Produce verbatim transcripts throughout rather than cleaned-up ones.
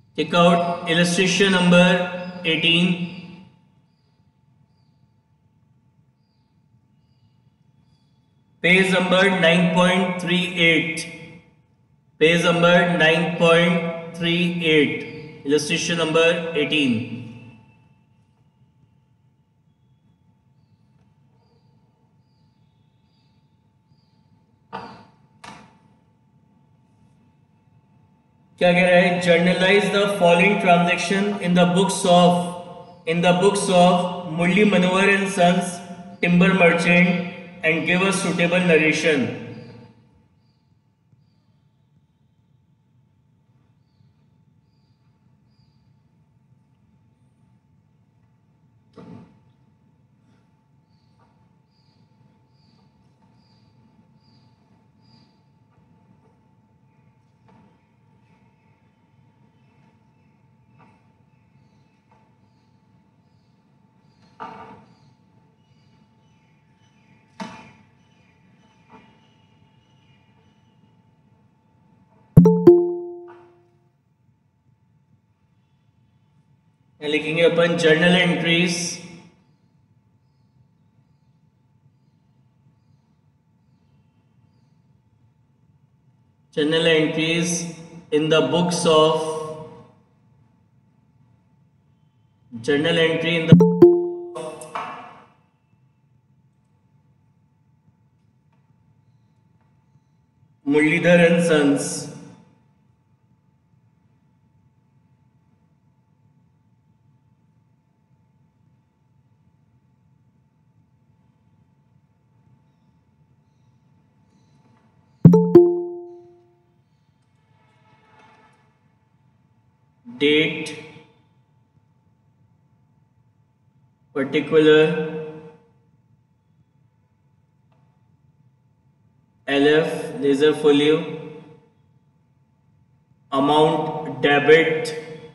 Take out illustration number eighteen. Page number nine point three eight. Page number nine point three eight. Illustration number eighteen. क्या कह रहा है? Generalized the following transaction in the books of in the books of Murli Manohar and sons timber merchant and give a suitable narration. लिखेंगे अपन journal entries journal entries in the books of journal entry in the Muralidhar and sons. Date, particular, L F, laser folio, amount debit,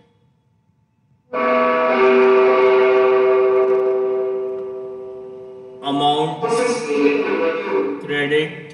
amount credit,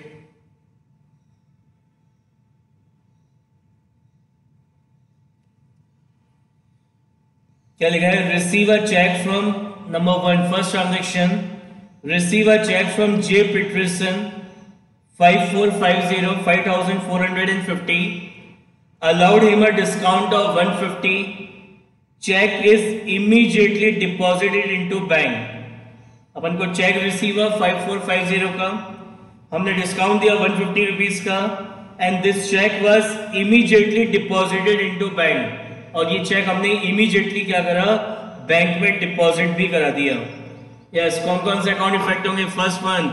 क्या लिखा है? Receive a cheque from number one first transaction. Receive a cheque from J Peterson five four five zero five thousand four hundred fifty. Allowed him a discount of one hundred fifty. Check is immediately deposited into bank. अपन को cheque receive हुआ five four five zero का, हमने discount दिया one hundred fifty rupees का, and this cheque was immediately deposited into bank. और ये check हमने इमीडिएटली क्या करा? बैंक में डिपॉजिट भी करा दिया. यस, कौन कौन से अकाउंट इफेक्ट होंगे? First one,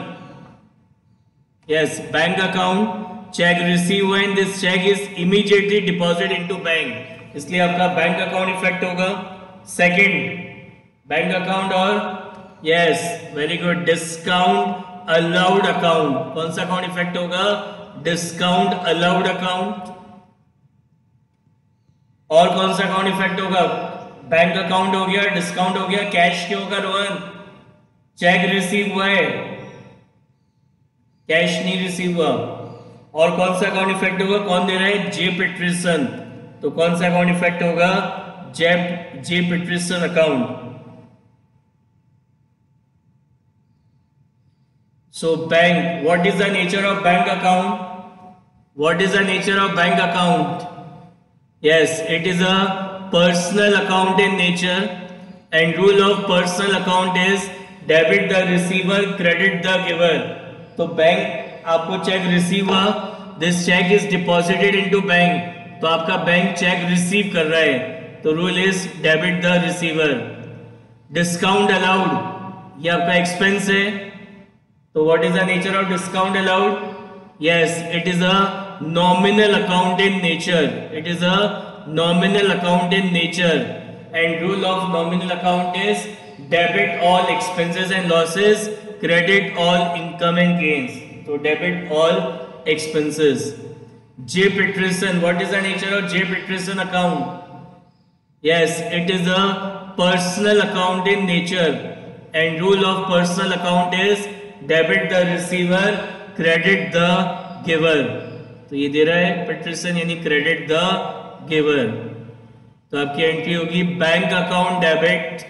yes, bank account. Cheque receive हुआ and this cheque is immediately deposit into bank, इसलिए आपका बैंक अकाउंट इफेक्ट होगा. सेकंड, बैंक अकाउंट और yes, very good, discount allowed account. कौन सा अकाउंट इफेक्ट होगा? Discount allowed account. और कौन सा अकाउंट इफेक्ट होगा? बैंक अकाउंट हो गया, डिस्काउंट हो गया. कैश क्यों होगा रोहन? चेक रिसीव हुआ है, कैश नहीं रिसीव हुआ. और कौन सा अकाउंट इफेक्ट होगा? कौन दे रहा है? J Peterson. तो कौन सा अकाउंट इफेक्ट होगा? J J Peterson account. So bank, what is the nature of bank account? What is the nature of bank account? Yes, it is a personal account in nature, and rule of personal account is debit the receiver, credit the giver. तो bank आपको cheque receive हुआ, this check is deposited into bank, तो आपका bank cheque receive कर रहा है, तो rule is debit the receiver. Discount allowed, ये आपका एक्सपेंस है, तो what is the nature of discount allowed? Yes, it is a nominal account in nature. It is a nominal account in nature, and rule of nominal account is debit all expenses and losses, credit all income and gains. So debit all expenses. J Peterson, what is the nature of J Peterson account? Yes, it is a personal account in nature, and rule of personal account is debit the receiver, credit the giver. तो ये दे रहा है Peterson, यानी credit the giver. तो आपकी entry होगी bank account debit,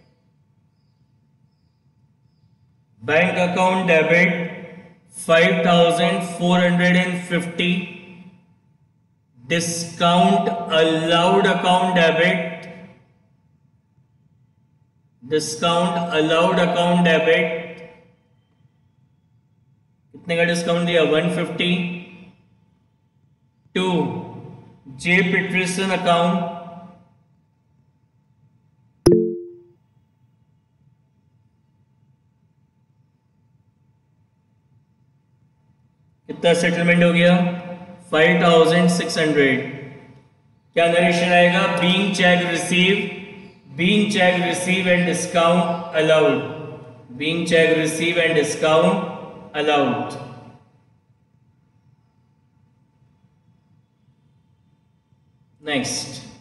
bank account debit five thousand four hundred and fifty, discount allowed account debit, discount allowed account debit, कितने का डिस्काउंट दिया, one fifty, to J Peterson account, कितना settlement हो गया, five thousand six hundred. क्या narration आएगा, being cheque receive, being cheque receive and discount allowed, being cheque receive and discount allowed. Next,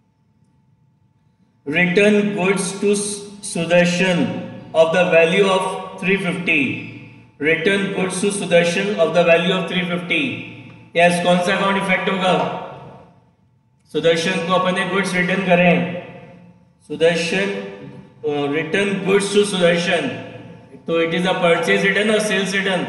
return goods to Sudarshan of the value of three fifty, return goods to Sudarshan of the value of three fifty. Yes, कौन सा account effect होगा, सुदर्शन को अपन ने goods return करें, Sudarshan return goods to Sudarshan, तो it is a purchase return और sales return.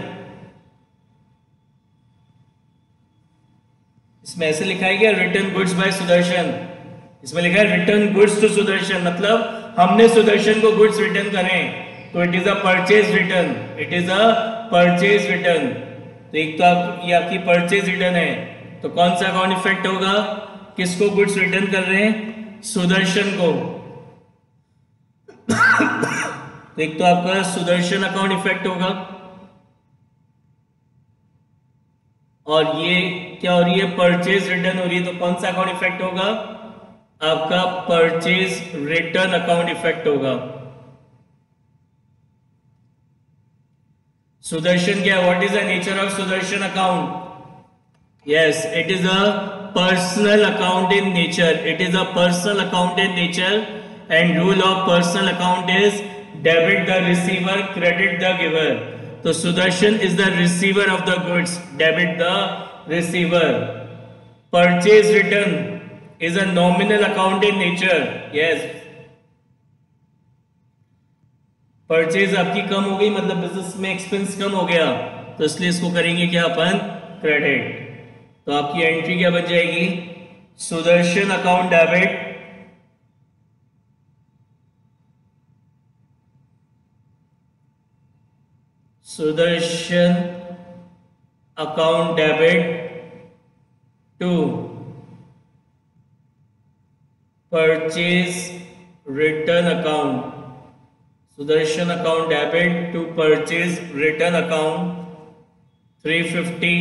इसमें ऐसे लिखा है क्या, रिटर्न गुड्स बाय सुदर्शन, इसमें लिखा है रिटर्न गुड्स टू सुदर्शन, मतलब हमने सुदर्शन को गुड्स रिटर्न करें, तो it is a purchase return, it is a purchase return. तो एक तो आप ये आपकी परचेज रिटर्न है, तो कौन सा अकाउंट इफेक्ट होगा, किसको गुड्स रिटर्न कर रहे हैं, सुदर्शन को। तो एक तो आपका सुदर्शन अकाउंट इफेक्ट होगा, और ये क्या हो रही है, परचेज रिटर्न हो रही है, तो कौन सा अकाउंट इफेक्ट होगा, आपका परचेज रिटर्न अकाउंट इफेक्ट होगा। सुदर्शन क्या, what is the nature of Sudarshan account, yes it is a personal account in nature, it is a personal account in nature, and rule of personal account is debit the receiver, credit the giver. तो Sudarshan is the receiver of the goods, debit the receiver. Purchase return is a nominal account in nature, yes purchase आपकी कम हो गई, मतलब business में expense कम हो गया, तो इसलिए इसको करेंगे क्या अपन, क्रेडिट। तो आपकी एंट्री क्या बन जाएगी, Sudarshan account debit, Sudarshan account debit to purchase return account, Sudarshan account debit to purchase return account three fifty,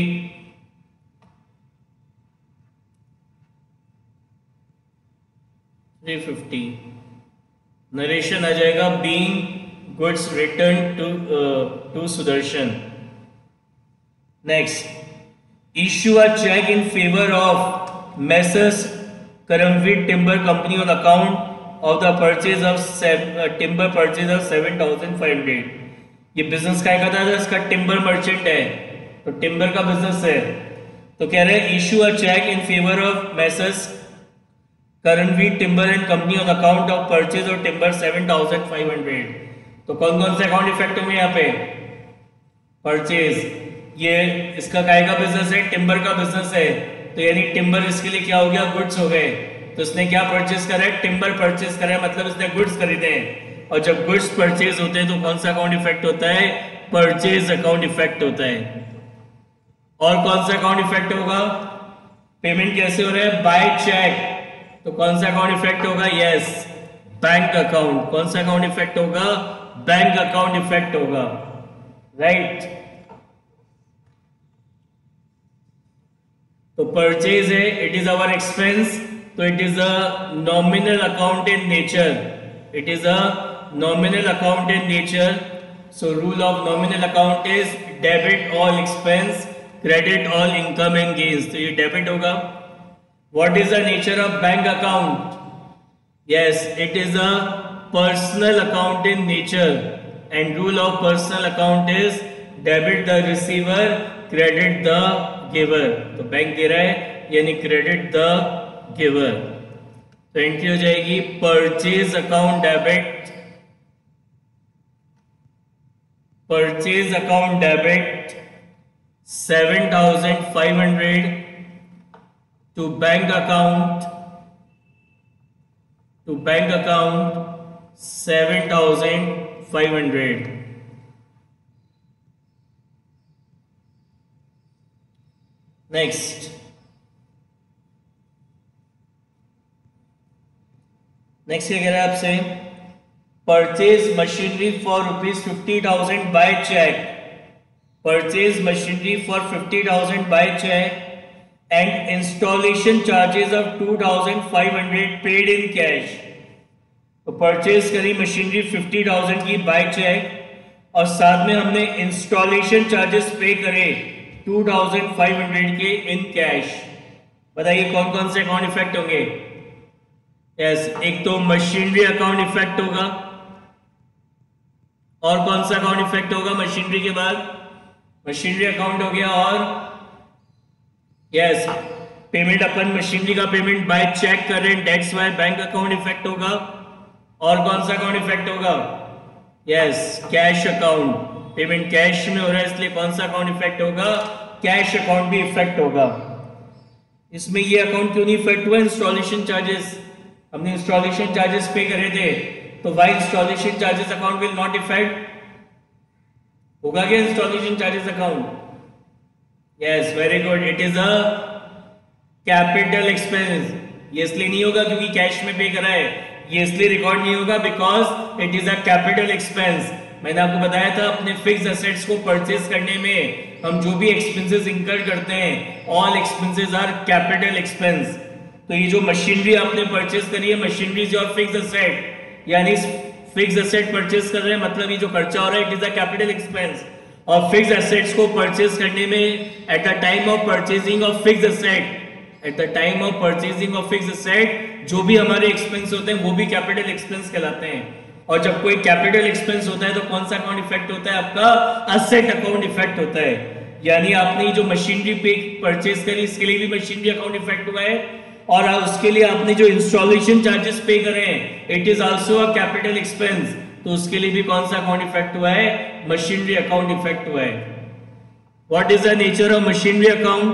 three fifty. Narration आ जाएगा being goods return to to Sudarshan. Next, issue a cheque in favour of messrs Karamvir timber company on account of the purchase of uh, timber purchase of seven thousand five hundred। ये business क्या करता है, इसका timber merchant है, तो timber का business है, तो कह रहे हैं issue a cheque in favour of messrs Karamvir timber and company on account of purchase of timber seven thousand five hundred. तो कौन कौन से अकाउंट इफेक्ट होंगे यहाँ पे, परचेज, ये इसका काय का बिजनेस है, टिम्बर का बिजनेस है, तो यानी टिम्बर इसके लिए क्या हो गया, गुड्स हो गए, तो इसने क्या परचेज करा है, टिम्बर परचेज करा है, मतलब इसने गुड्स खरीदे हैं, और जब गुड्स परचेज होते हैं तो कौन सा अकाउंट इफेक्ट होता है, परचेज अकाउंट इफेक्ट होता है। और कौन सा अकाउंट इफेक्ट होगा, पेमेंट कैसे हो रहा है, बाय चेक, तो कौन सा अकाउंट इफेक्ट होगा, यस बैंक अकाउंट, कौन सा अकाउंट इफेक्ट होगा, बैंक अकाउंट इफेक्ट होगा, राइट। तो परचेज है, इट इज अवर एक्सपेंस, तो it is a nominal account in nature, it is a nominal account in nature. So rule of nominal account is debit all expense, credit all income and gains, तो ये debit होगा। What is the nature of bank account, yes it is a personal account in nature, and rule of personal account is debit the receiver, credit the giver. तो bank दे रहा है यानी credit the giver. तो entry हो जाएगी purchase account debit, purchase account debit seven thousand five hundred to bank account, to bank account seven thousand five hundred. Next, next क्या कह रहा है आपसे, purchase machinery for rupees fifty thousand by cheque, purchase machinery for fifty thousand by cheque and installation charges of two thousand five hundred paid in cash. तो purchase करी machinery fifty thousand की by cheque और साथ में हमने installation charges pay करे to thousand five hundred के in cash. बताइए कौन कौन से अकाउंट इफेक्ट होंगे. यस yes, एक तो मशीनरी अकाउंट इफेक्ट होगा, और कौन सा अकाउंट इफेक्ट होगा मशीनरी के बाद, मशीनरी अकाउंट हो गया, और यस पेमेंट अपन मशीनरी का पेमेंट बाय चेक कर रहे हैं, that's why bank account effect होगा. और कौन सा अकाउंट इफेक्ट होगा, yes cash account, payment cash में हो रहा है इसलिए कौन सा अकाउंट इफेक्ट होगा, कैश अकाउंट भी इफेक्ट होगा. इसमें ये अकाउंट क्यों नहीं इफेक्ट हुआ, इंस्टॉलेशन चार्जेस, हमने इंस्टॉलेशन चार्जेस पे करे थे, तो why installation charges account will not effect, होगा क्या installation charges account. Yes very good, it is a capital expense. ये इसलिए नहीं होगा क्योंकि कैश में पे करा है, ये इसलिए रिकॉर्ड नहीं होगा because it is a capital expense. मैंने आपको बताया था अपने फिक्स एसेट्स को परचेज करने में हम जो भी एक्सपेंसेस इंकर करते हैं, all expenses are capital expense. तो ये जो मशीनरी आपने परचेज करी है, machinery is your fix asset, यानी फिक्स एसेट परचेज कर रहे हैं मतलब ये जो खर्चा हो रहा है it is a capital expense. और फिक्स एसेट्स को परचेज करने में at the time of purchasing of fix asset, at the time of purchasing of fix asset जो भी हमारे एक्सपेंस होते हैं वो भी कैपिटल एक्सपेंस कहलाते हैं. और जब कोई कैपिटल एक्सपेंस होता है तो कौन सा अकाउंट इफेक्ट होता है, आपका असेट अकाउंट इफेक्ट होता है. यानी आपने जो मशीनरी पे परचेज करी इसके लिए भी मशीनरी अकाउंट इफेक्ट हुआ है, और उसके लिए आपने जो इंस्टॉलेशन चार्जेस पे करे हैं it is also a capital expense, तो उसके लिए भी कौन सा अकाउंट इफेक्ट हुआ है, मशीनरी अकाउंट इफेक्ट हुआ है. What is the nature of machinery account,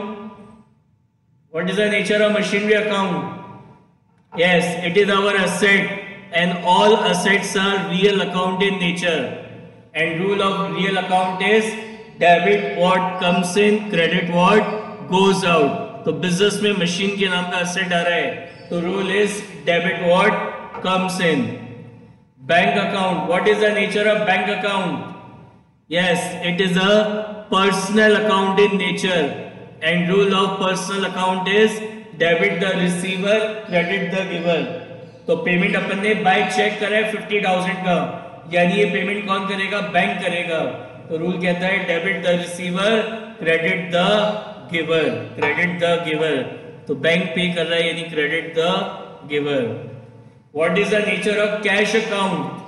what is the nature of machinery account. Yes it is our asset and all assets are real account in nature, and rule of real account is debit what comes in, credit what goes out. तो business में machine के नाम का asset आ रहा है तो rule is debit what comes in. Bank account, what is the nature of bank account. Yes it is a personal account in nature, and rule of personal account is debit the receiver, credit the giver. तो payment अपन ने by check करा है fifty thousand का, यानी ये payment कौन करेगा, बैंक करेगा. तो रूल कहता है debit the receiver, credit the giver, credit the giver. तो बैंक पे कर रहा है यानी credit the giver. What is the nature of cash account.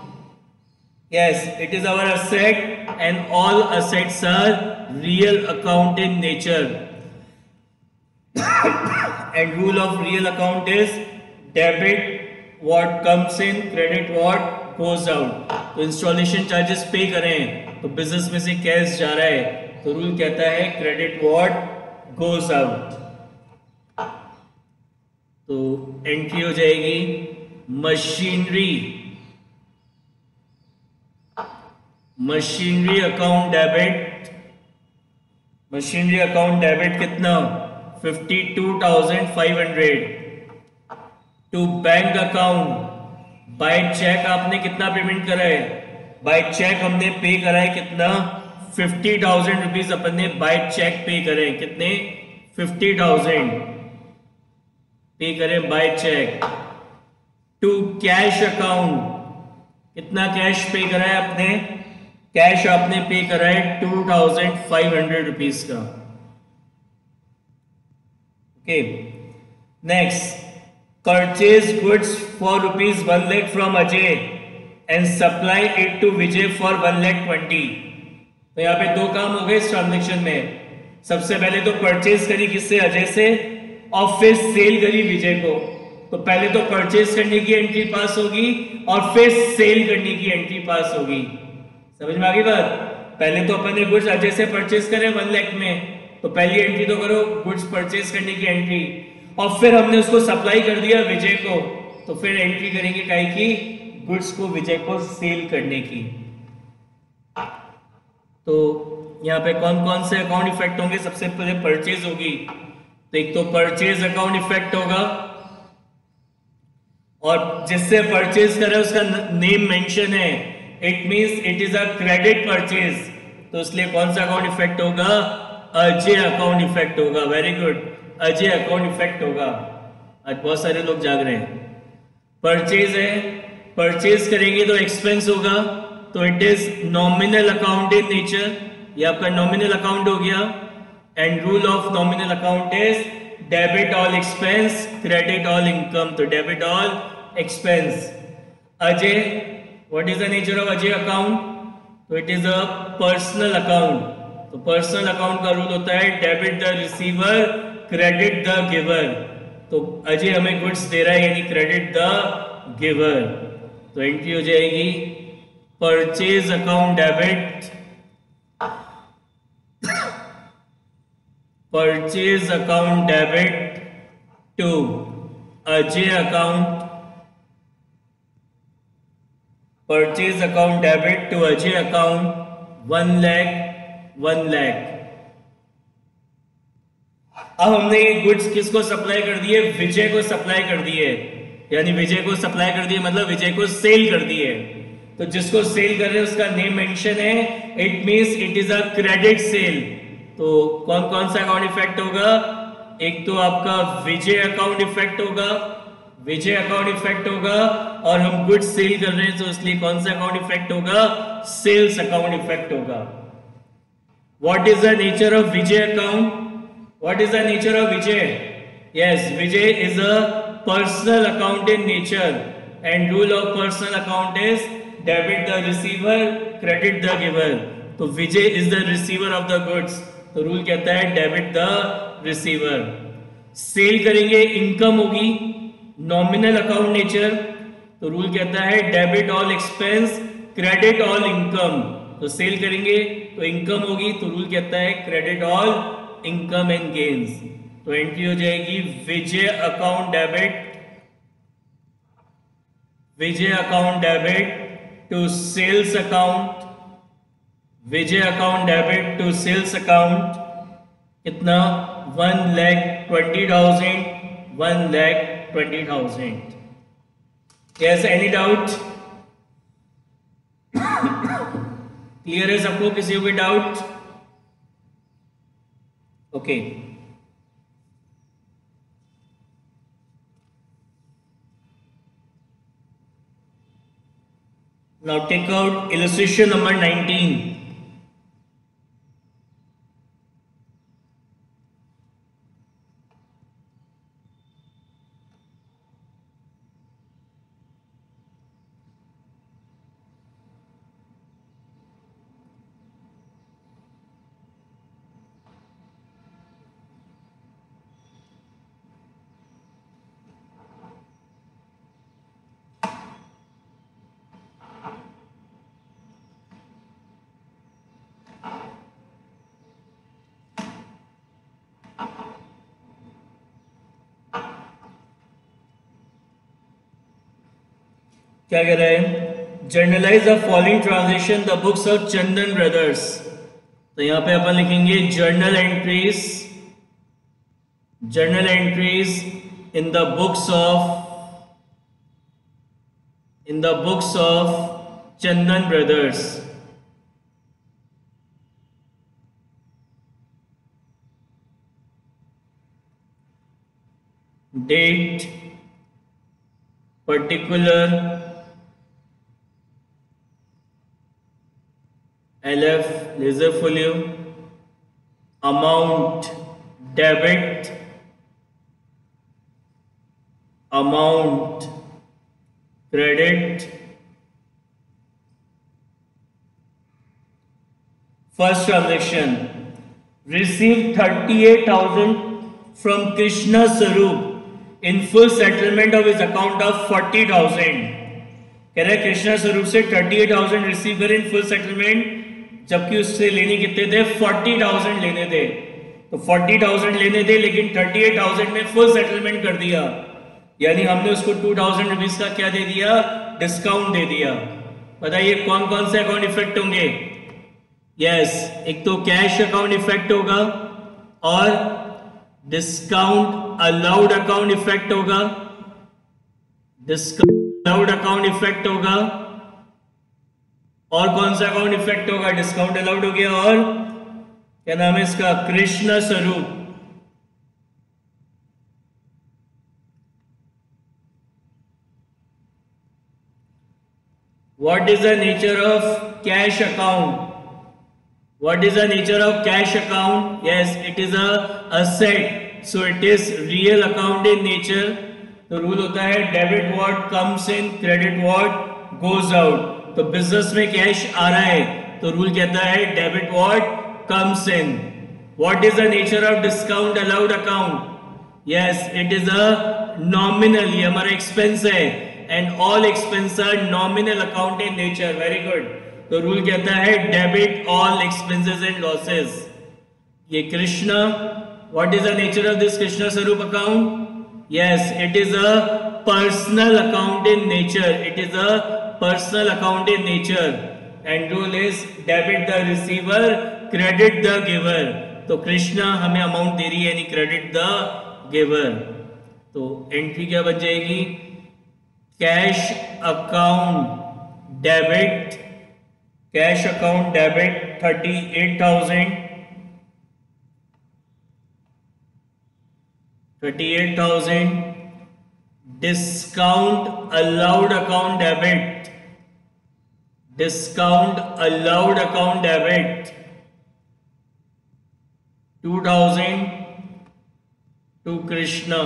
Yes it is our asset and all assets are real account in nature, and rule of real account is debit what comes in, credit what goes out. तो installation charges pay करें तो business में से cash जा रहा है तो rule कहता है क्रेडिट what goes out. तो एंट्री हो जाएगी machinery, machinery account debit, machinery account debit कितना fifty two thousand five hundred to bank account. By cheque आपने कितना पेमेंट करा है, बाय चेक हमने पे करा है कितना फिफ्टी थाउजेंड रुपीज अपन ने बाय चेक पे करे, कितने फिफ्टी थाउजेंड पे करे by cheque. To cash account कितना कैश पे करा है आपने, कैश आपने पे करा है two thousand five hundred rupees का. Okay next, purchase goods for rupees one lakh from Ajay and supply it to Vijay for one lakh twenty. तो यहाँ पे दो काम हो गए इस ट्रांजेक्शन में. सबसे पहले तो परचेज करी किससे, अजय से, और फिर सेल करी विजय को. तो पहले तो परचेज करने की एंट्री पास होगी और फिर सेल करने की एंट्री पास होगी। समझ में आ गई बात? पहले तो अपन ने गुड्स अजय से परचेज करे वन लाख में, तो पहली एंट्री तो करो गुड्स परचेज करने की एंट्री, और फिर हमने उसको सप्लाई कर दिया विजय को, तो फिर एंट्री करेंगे काहे की, गुड्स को विजय को सेल करने की। तो यहाँ पे कौन कौन से अकाउंट इफेक्ट होंगे? सबसे पहले परचेज होगी, तो एक तो परचेज अकाउंट इफेक्ट होगा, और जिससे परचेज कर रहा है उसका नेम मेंशन है, it means it is a credit purchase, तो इसलिए कौन सा अकाउंट इफेक्ट होगा? अजय अकाउंट इफेक्ट होगा। Very good, Ajay account effect होगा। आज बहुत सारे लोग जाग रहे हैं। परचेज है, परचेज करेंगे तो एक्सपेंस होगा, तो it is nominal account in nature, ये आपका नॉमिनल अकाउंट हो गया। And rule of nominal account is debit all expense, credit all income, तो debit all expense. Ajay, what is the nature of Ajay account? तो it is a personal account, तो personal account का rule होता है debit the receiver, credit the giver, तो अजय हमें goods दे रहा है यानी क्रेडिट द गिवर, तो एंट्री हो जाएगी purchase account debit, purchase account debit to Ajay account, purchase account debit to Ajay account one lakh one lakh. अब हमने ये गुड्स किसको सप्लाई कर दिए? विजय को सप्लाई कर दिए, यानी विजय को सप्लाई कर दिए मतलब विजय को सेल कर दिए, तो जिसको सेल कर रहे हैं उसका नेम मेंशन है, it means it is a credit sale. तो कौन कौन सा अकाउंट इफेक्ट होगा? एक तो आपका विजय अकाउंट इफेक्ट होगा, विजय अकाउंट इफेक्ट होगा, और हम गुड्स सेल कर रहे हैं तो इसलिए कौन सा अकाउंट इफेक्ट होगा? सेल्स अकाउंट इफेक्ट होगा। What is the nature of Vijay account? What is the nature of Vijay? Yes, Vijay is a personal account in nature, and rule of personal account is debit the receiver, credit the giver. तो Vijay is the receiver of the goods, तो rule कहता है debit the receiver. Sale करेंगे income होगी, nominal account nature, तो rule कहता है debit all expense, credit all income, तो सेल करेंगे तो इनकम होगी, तो रूल कहता है credit all income and gains, तो एंट्री हो जाएगी Vijay account debit, Vijay account debit to sales account, Vijay account debit to sales account, कितना? One lakh twenty thousand, one lakh twenty thousand. Yes, any doubt? Clear है सबको? किसी को कोई doubt? Okay. Now take out illustration number nineteen. क्या कह रहा है? Generalized the following transaction the books of Chandan brothers, तो यहां पे अपन लिखेंगे journal entries, journal entries in the books of, in the books of Chandan brothers. Date, particular, L F laser folio, amount debit, amount credit, first transaction received thirty-eight thousand from Krishna Sarup in full settlement of his account of forty thousand. कह रहे कृष्णा स्वरूप से thirty eight thousand receive करे इन full settlement, जबकि उससे लेने कितने थे, फोर्टी थाउजेंड लेने थे। तो फोर्टी थाउजेंड लेने थे लेकिन थर्टी एट थाउजेंड में फुल सेटलमेंट कर दिया, यानी हमने उसको टू थाउजेंड रुपीज का क्या दे दिया, डिस्काउंट दे दिया। बताइए कौन कौन से अकाउंट इफेक्ट होंगे। यस yes, एक तो कैश अकाउंट इफेक्ट होगा और डिस्काउंट अलाउड अकाउंट इफेक्ट होगा, डिस्काउंट अलाउड अकाउंट इफेक्ट होगा, और कौन सा अकाउंट इफेक्ट होगा, डिस्काउंट अलाउड हो गया, और क्या नाम है इसका, कृष्ण स्वरूप। What is the nature of cash account? What is the nature of cash account? Yes, it is a asset, so it is real account in nature. तो रूल होता है debit what comes in, credit what goes out. तो business में cash आ रहा है तो rule कहता है debit what comes in. What is the nature of discount allowed account? Yes, it is a nominal, ये हमारा एक्सपेंस है, and all expenses are nominal account in nature. Very good. तो रूल कहता है debit all expenses and losses. ये Krishna, what is the nature of this Krishna Swarup account? Yes, it is a personal account in nature, it is a personal account in nature, and rule is debit the receiver, credit the giver. तो कृष्णा हमें amount दे रही है यानी credit the giver. तो entry क्या बन जाएगी, cash account debit, cash account debit thirty eight thousand, thirty eight thousand, discount allowed account debit, discount allowed account debit two thousand to Krishna.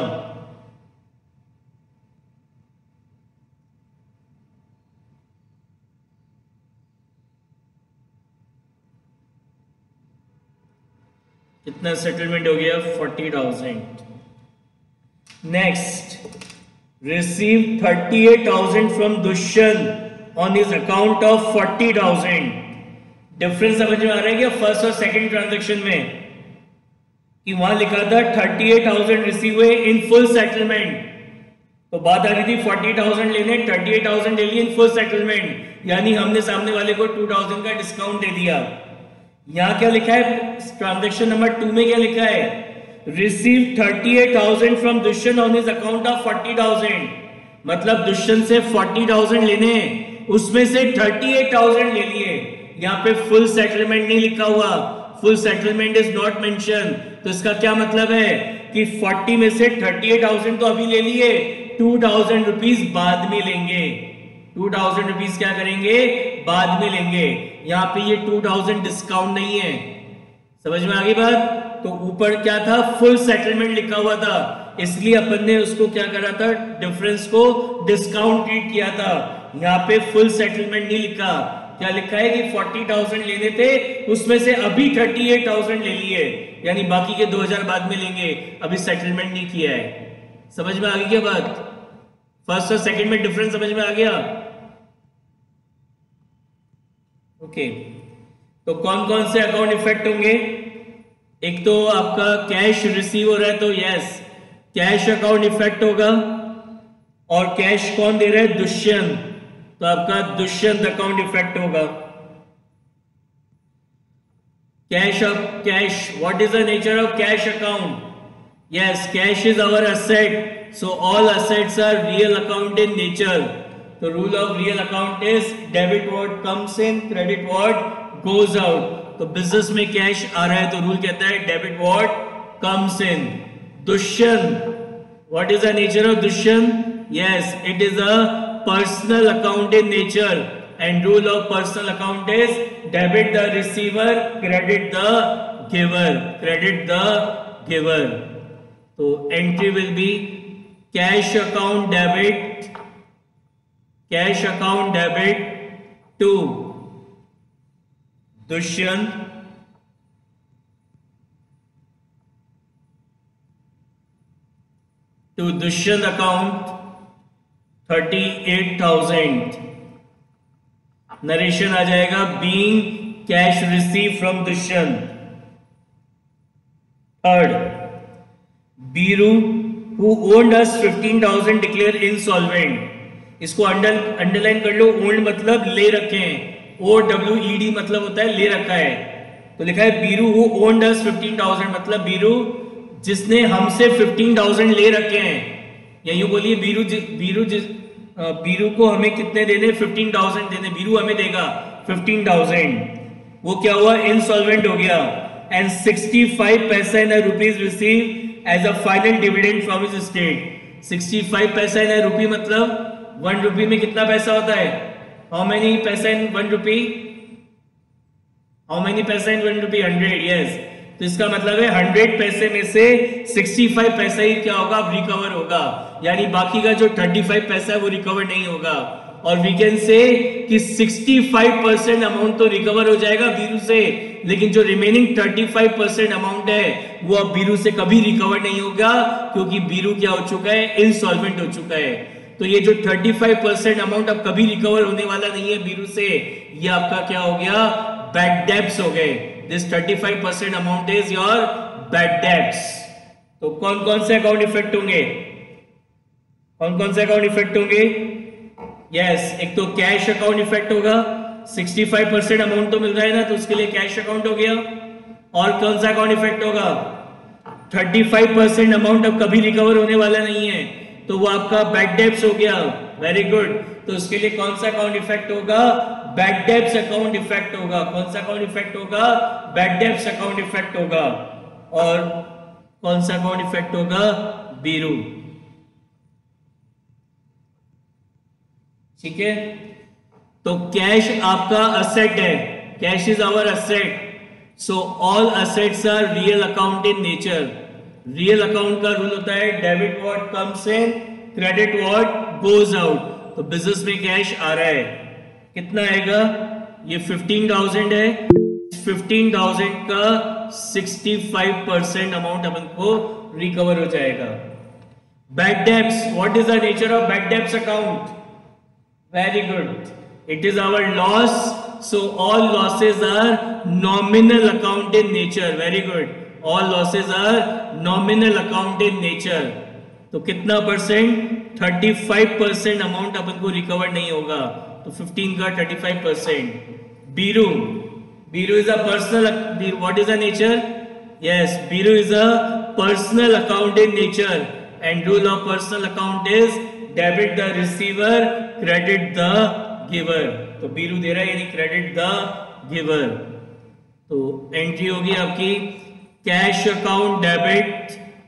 कितना सेटलमेंट हो गया, forty thousand. Next, receive thirty eight thousand from Dushyant on his account of forty thousand. Difference समझ में आ रहा है क्या first और second transaction में, कि वहां लिखा था थर्टी एट थाउजेंड रिसीव हुए इन फुल सेटलमेंट, तो बात आ रही थी फोर्टी थाउजेंड लेने, थर्टी एट थाउजेंड ले लिए इन फुल सेटलमेंट, यानी हमने सामने वाले को टू थाउजेंड का डिस्काउंट दे दिया। यहां क्या लिखा है ट्रांजैक्शन नंबर टू में, क्या लिखा है, receive thirty eight thousand from Dushyant on his account of forty thousand. मतलब दुष्यंत से फोर्टी थाउजेंड लेने, उसमें से थर्टी एट थाउजेंड ले लिए। यहां पे फुल सेटलमेंट नहीं लिखा हुआ, full settlement is not mention. तो इसका क्या मतलब है कि फोर्टी में से थर्टी एट थाउजेंड तो अभी ले लिए, टू थाउजेंड रुपीज बाद में लेंगे, टू थाउजेंड रुपीज क्या करेंगे, बाद में लेंगे। यहां पे ये टू थाउजेंड डिस्काउंट नहीं है, समझ में आ गई बात। तो ऊपर क्या था, फुल सेटलमेंट लिखा हुआ था, इसलिए अपन ने उसको क्या करा था, डिफरेंस को डिस्काउंट ट्रीट किया था। यहाँ पे फुल सेटलमेंट नहीं लिखा, क्या लिखा है कि फोर्टी थाउजेंड लेने थे, उसमें से अभी थर्टी एट थाउजेंड ले लिए, यानी बाकी के दो हज़ार बाद में लेंगे, अभी सेटलमेंट नहीं किया है। समझ में आ गई क्या बात, फर्स्ट और सेकंड में डिफरेंस समझ में आ गया। ओके, तो कौन कौन से अकाउंट इफेक्ट होंगे, एक तो आपका कैश रिसीव हो रहा है तो यस कैश अकाउंट इफेक्ट होगा, और कैश कौन दे रहा है, दुष्यंत, तो आपका दुष्यंत अकाउंट इफेक्ट होगा। Cash of cash, what is the nature of cash account, yes cash is our asset, so all assets are real account in nature. तो rule of real account is debit what comes in, credit what goes out. तो business में cash आ रहा है तो rule कहता है debit what comes in. Dushyant, what is the nature of Dushyant, yes it is a personal account in nature, and rule of personal account is debit the receiver, credit the giver, credit the giver. तो entry will be cash account debit, cash account debit to Dushyant, to Dushyant account thirty-eight thousand. Narration आ जाएगा being cash received from Dushyant. Third, Biru who owned us fifteen thousand declare insolvent. इसको under underline कर लो. Owned मतलब ले रखे हैं, O W E D मतलब होता है ले रखा है. तो लिखा है Biru who owned us fifteen thousand, मतलब बीरू जिसने हमसे फिफ्टीन थाउजेंड ले रखे हैं. या यूं बोलिए बीरू बीरू जिस बीरू को हमें कितने देने, फिफ्टीन थाउजेंड देने. बीरू हमें देगा फिफ्टीन थाउजेंड. वो क्या हुआ, इनसॉल्वेंट हो गया. And sixty five paisa in rupees receive as a final dividend from his state. Sixty five paisa in रुपी मतलब वन रुपी में कितना पैसा होता है, how many paisa in one rupee, how many paisa in one rupee, hundred. Yes, तो इसका मतलब है हंड्रेड पैसे में से सिक्सटी फाइव पैसा ही क्या होगा, अब रिकवर होगा. यानी बाकी का जो थर्टी फाइव पैसा है वो रिकवर नहीं होगा. और वी कैन से कि सिक्सटी फाइव परसेंट अमाउंट तो रिकवर हो जाएगा बीरू से, लेकिन जो remaining thirty five percent amount है वो अब बीरू से कभी रिकवर नहीं होगा, क्योंकि बीरू क्या हो चुका है, इनसॉल्वेंट हो चुका है. तो ये जो थर्टी फाइव परसेंट अमाउंट अब कभी रिकवर होने वाला नहीं है बीरू से, ये आपका क्या हो गया, बैड डेब्ट्स हो गए. This thirty five percent amount is your bad debts. तो कौन कौन से अकाउंट इफेक्ट होंगे, कौन कौन से अकाउंट इफेक्ट होंगे? यस yes, एक तो कैश अकाउंट इफेक्ट होगा. सिक्सटी फाइव परसेंट अमाउंट तो मिल रहा है ना, तो उसके लिए कैश अकाउंट हो गया. और कौन सा अकाउंट इफेक्ट होगा, थर्टी फाइव परसेंट अमाउंट अब कभी रिकवर होने वाला नहीं है, तो वो आपका बैड डेब्ट्स हो गया. Very good. तो उसके लिए कौन सा अकाउंट इफेक्ट होगा, बैड डेब्ट्स अकाउंट इफेक्ट होगा. कौन सा अकाउंट इफेक्ट होगा, बैड डेब्ट्स अकाउंट इफेक्ट होगा. और कौन सा अकाउंट इफेक्ट होगा, बीरू. ठीक है, तो कैश आपका असेट है, cash is our asset. So all assets are real account in nature. Real account का रूल होता है debit what comes in, credit what goes out. तो बिजनेस में कैश आ रहा है, कितना आएगा, ये फिफ्टीन थाउजेंड है. फिफ्टीन थाउजेंड का सिक्सटी फाइव परसेंट अमाउंट अपन को रिकवर हो जाएगा. Bad debts, what is the nature of bad debts account? Very good, it is our loss. So all losses are nominal account in nature. Very good, all losses are nominal account in nature. तो कितना percent, thirty five percent amount अपन को recover नहीं होगा. तो fifteen का thirty five percent. Biru, Biru is a personal, what is the nature? Yes, Biru is a personal account in nature. And rule of personal account is debit the receiver, credit the giver. तो बीरू दे रहा है यानी credit the giver. तो entry होगी आपकी cash account debit,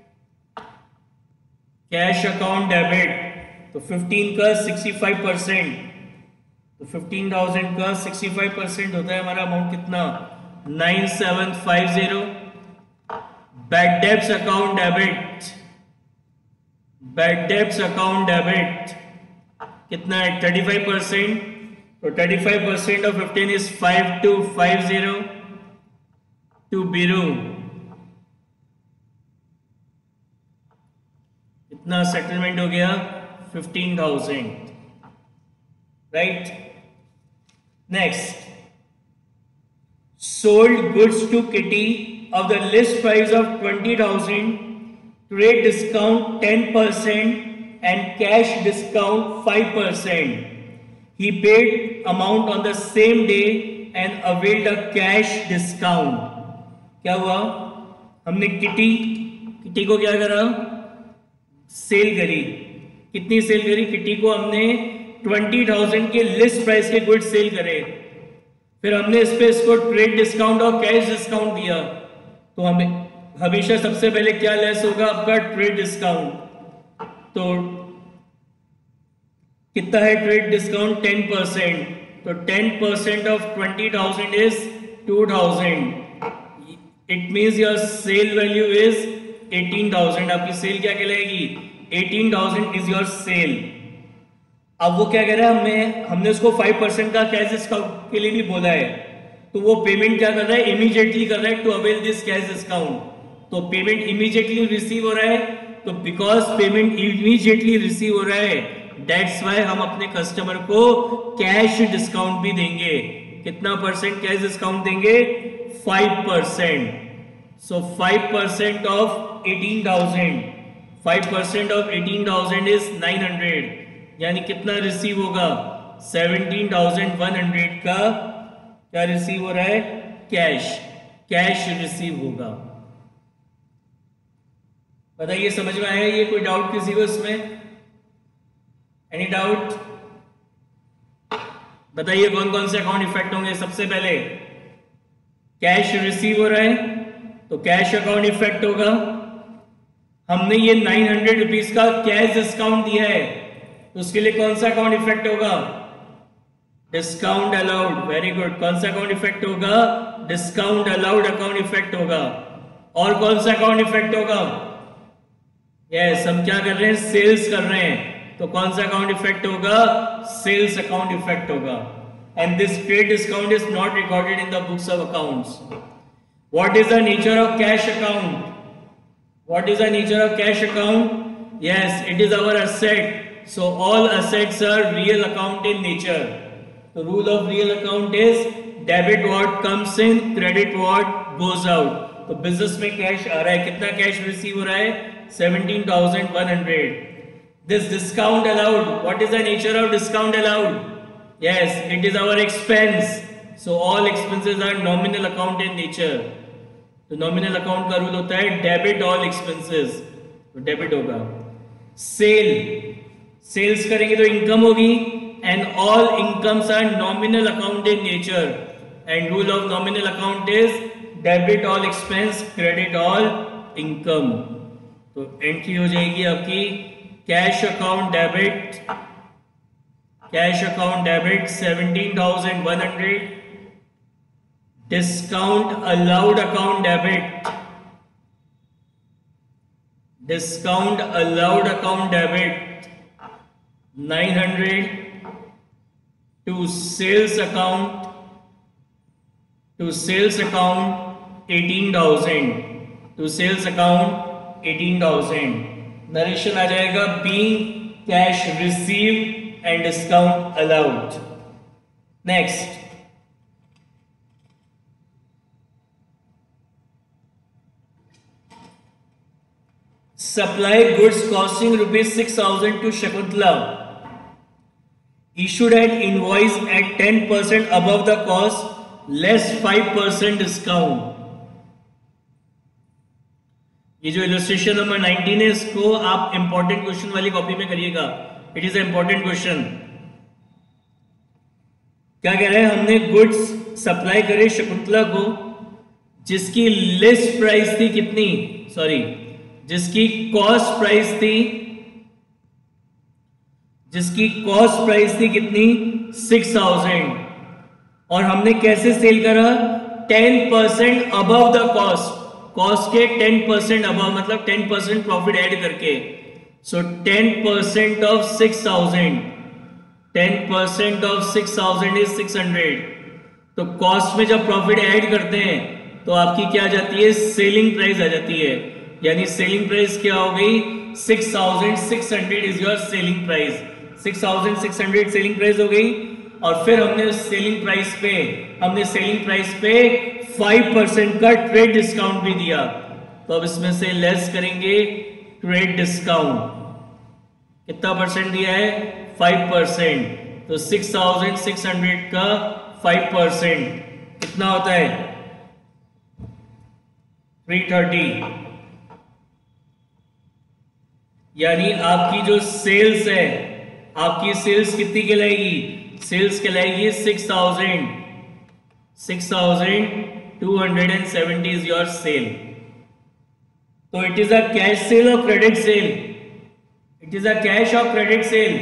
cash account debit. तो fifteen का सिक्सटी फाइव परसेंट, तो फिफ्टीन थाउजेंड का सिक्सटी फाइव परसेंट होता है हमारा अमाउंट कितना, nine seven five zero. Bad debts account debit, bad debts account debit कितना है, थर्टी फाइव परसेंट. तो thirty five percent of fifteen is five two five zero to Biru. कितना settlement हो गया, fifteen thousand. Right, next, sold goods to Kitty of the list price of twenty thousand, trade discount ten percent and cash discount five percent. He paid amount on the same day and availed a cash discount. क्या हुआ, हमने kitty kitty को क्या करा, cell करी. कितनी cell करी, Kitty को हमने ट्वेंटी थाउजेंड के लिस्ट प्राइस के गुड्स सेल करे. फिर हमने इस पे इसको ट्रेड डिस्काउंट और कैश डिस्काउंट दिया. तो हमें हमेशा सबसे पहले क्या लेस होगा, आपका ट्रेड डिस्काउंट. तो कितना है ट्रेड डिस्काउंट, टेन परसेंट. तो ten percent of twenty thousand is two thousand. It means your sale value is eighteen thousand. आपकी सेल क्या कहलाएगी, eighteen thousand is your sale. अब वो क्या कह रहा है, हमें हमने उसको फाइव परसेंट का कैश डिस्काउंट के लिए भी बोला है. तो वो पेमेंट क्या कर रहा है, इमीडिएटली कर रहा है to avail this cash discount. तो पेमेंट इमीडिएटली रिसीव हो रहा है. तो बिकॉज पेमेंट इमीडिएटली रिसीव हो रहा है, दैट्स वाई हम अपने कस्टमर को कैश डिस्काउंट भी देंगे। कितना परसेंट कैश डिस्काउंट देंगे? Five percent. So five percent of eighteen thousand, five percent of eighteen thousand is nine hundred, यानी कितना रिसीव होगा? सेवनटीन थाउजेंड वन हंड्रेड का क्या रिसीव हो रहा है? कैश, कैश रिसीव होगा। बताइए समझ में आया? ये कोई डाउट किसी को इसमें? Any doubt? बताइए कौन कौन से अकाउंट इफेक्ट होंगे? सबसे पहले कैश रिसीव हो रहा है तो कैश अकाउंट इफेक्ट होगा। हमने ये नाइन हंड्रेड रुपीज का कैश डिस्काउंट दिया है तो उसके लिए कौन सा अकाउंट इफेक्ट होगा? Discount allowed. Very good. कौन सा अकाउंट इफेक्ट होगा? डिस्काउंट अलाउड अकाउंट इफेक्ट होगा। और कौन सा अकाउंट इफेक्ट होगा? यस yes, हम क्या कर रहे हैं? सेल्स कर रहे हैं तो कौन सा अकाउंट इफेक्ट होगा? सेल्स अकाउंट इफेक्ट होगा। And this trade discount is not recorded in the books of accounts. What is the nature of cash account? What is the nature of cash account? Yes, it is our asset, so all assets are real account in nature. The rule of real account is debit what comes in, credit what goes out. तो business में cash आ रहा है, कितना cash receive हो रहा है? Seventeen thousand one hundred. This discount allowed, what is the nature of discount allowed? Yes, it is our expense. So all expenses are nominal account in nature. तो nominal account का rule होता है debit all expenses, तो debit होगा। Sale, sales करेंगे तो income होगी, and all incomes are nominal account in nature, and rule of nominal account is debit all expense, credit all income. तो एंट्री हो जाएगी आपकी cash account debit, cash account debit seventeen thousand one hundred, discount allowed account debit, discount allowed account debit nine hundred, to sales account, to sales account eighteen thousand, to sales account eighteen thousand. Narration आ जाएगा being cash received and discount allowed. Next, supply goods costing rupees six thousand to Shakuntala, issued an invoice at ten percent above the cost, less five percent discount. ये जो illustration number nineteen है इसको आप important question वाली copy में करिएगा, it is important question. क्या कह रहे हैं? हमने गुड्स सप्लाई करे शकुंतला को जिसकी लिस्ट प्राइस थी कितनी, सॉरी जिसकी कॉस्ट प्राइस थी, जिसकी कॉस्ट प्राइस थी कितनी? सिक्स थाउजेंड, और हमने कैसे सेल करा? Ten percent above the cost, cost के टेन परसेंट अबव, मतलब टेन परसेंट प्रॉफिट ऐड करके। So ten percent of six thousand, ten percent of six thousand is six hundred. तो कॉस्ट में जब प्रॉफिट ऐड करते हैं तो आपकी क्या आ जाती है? सेलिंग प्राइस आ जाती है, यानी सेलिंग प्राइस क्या हो गई? Six thousand six hundred is your selling price, six thousand six hundred selling price हो गई। और फिर हमने सेलिंग प्राइस पे हमने सेलिंग प्राइस पे फाइव परसेंट का ट्रेड डिस्काउंट भी दिया, तो अब इसमें से लेस करेंगे ट्रेड डिस्काउंट। कितना परसेंट दिया है? Five percent. तो सिक्स थाउजेंड सिक्स हंड्रेड का फाइव परसेंट कितना होता है? Three thirty. यानी आपकी जो सेल्स है, आपकी सेल्स कितनी कहलाएगी? सेल्स कहलाएगी six thousand, six thousand two hundred and seventy is your sale. तो it is a cash sale और credit sale? It is a cash और credit sale?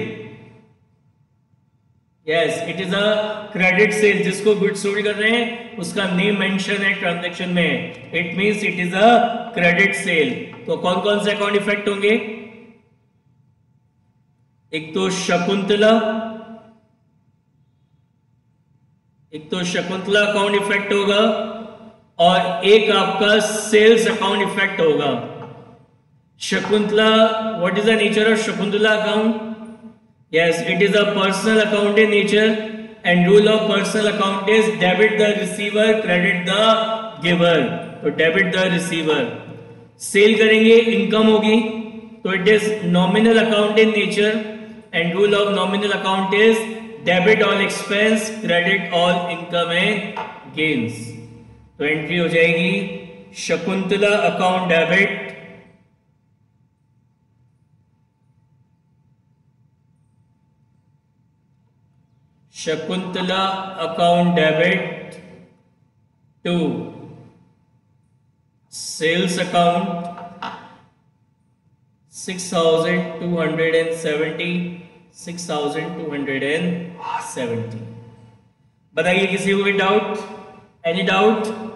Yes, it is a credit sale. जिसको goods sold कर रहे हैं उसका name mention है transaction में, it means it is a credit sale. तो कौन कौन से अकाउंट इफेक्ट होंगे? एक तो शकुंतला, एक तो शकुंतला अकाउंट इफेक्ट होगा, और एक आपका सेल्स अकाउंट इफेक्ट होगा। Shakuntala, what is the nature of Shakuntala account? Yes, it is a personal account in nature, and rule of personal account is debit the receiver, credit the giver. तो debit the receiver. Sale करेंगे, income होगी, तो it is nominal account in nature, and rule of nominal account is debit all expense, credit all income and gains. तो entry हो जाएगी Shakuntala account debit, Shakuntala account debit to sales account six thousand two hundred and seventy six thousand two hundred and seventy. बताइए किसी को भी doubt? Any doubt?